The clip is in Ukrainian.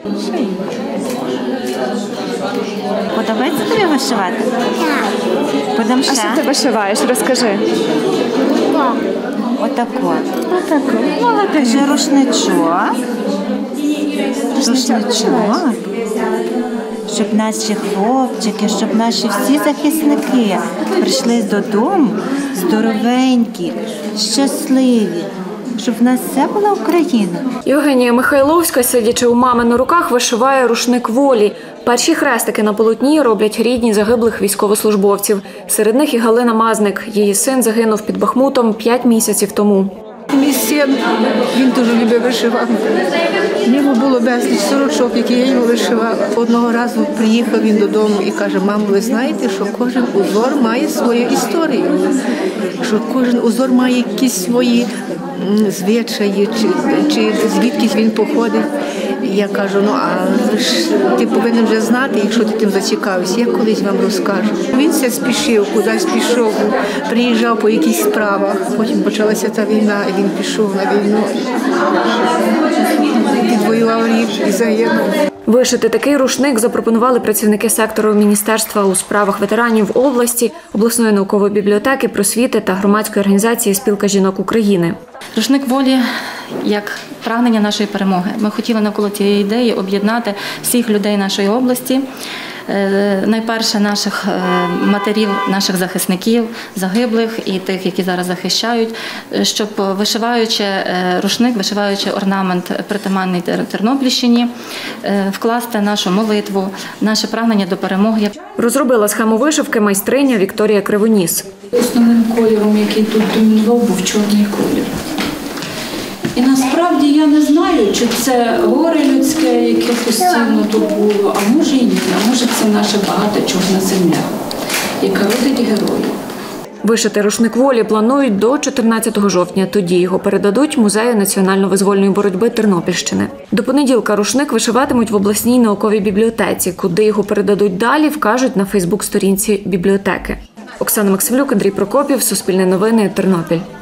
Подобається тобі вишивати? Так. Будемо ще? А що ти вишиваєш? Розкажи. Отако. Отако. Молодець. Рушничок. Рушничок. Щоб наші хлопчики, щоб наші всі захисники прийшли додому здоровенькі, щасливі. Щоб в нас все була Україна. Євгенія Михайловська, сидячи у мами на руках, вишиває рушник волі. Перші хрестики на полотні роблять рідні загиблих військовослужбовців. Серед них і Галина Мазник. Її син загинув під Бахмутом 5 місяців тому. Мій син, він дуже любив вишивати. В нього було безліч сорочок, які я йому вишивала. Одного разу приїхав він додому і каже: мамо, ви знаєте, що кожен узор має свою історію, що кожен узор має якісь свої звичаї, чи звідкись він походить. Я кажу: ну, а ти повинен вже знати, якщо ти тим зацікавишся, я колись вам розкажу. Він все спішив, кудись пішов, приїжджав по якихось справах, потім почалася та війна, і він пішов на війну, відвоював рік і загинув. Вишити такий рушник запропонували працівники сектору Міністерства у справах ветеранів області, обласної наукової бібліотеки, просвіти та громадської організації «Спілка жінок України». Рушник волі як прагнення нашої перемоги. Ми хотіли навколо цієї ідеї об'єднати всіх людей нашої області, найперше наших матерів, наших захисників, загиблих і тих, які зараз захищають, щоб вишиваючи рушник, вишиваючи орнамент притаманний Тернопільщині, вкласти нашу молитву, наше прагнення до перемоги. Розробила схему вишивки майстриня Вікторія Кривоніс. Основним кольором, який тут домінував, був чорний колір. І насправді я не знаю, чи це горе людське, яке постійно тут було, а може і ні, а може це наша багата чорна земля, яка родить героїв. Вишити рушник волі планують до 14 жовтня. Тоді його передадуть Музею національно-визвольної боротьби Тернопільщини. До понеділка рушник вишиватимуть в обласній науковій бібліотеці. Куди його передадуть далі, вкажуть на фейсбук-сторінці бібліотеки. Оксана Максимлюк, Андрій Прокопів, Суспільне новини, Тернопіль.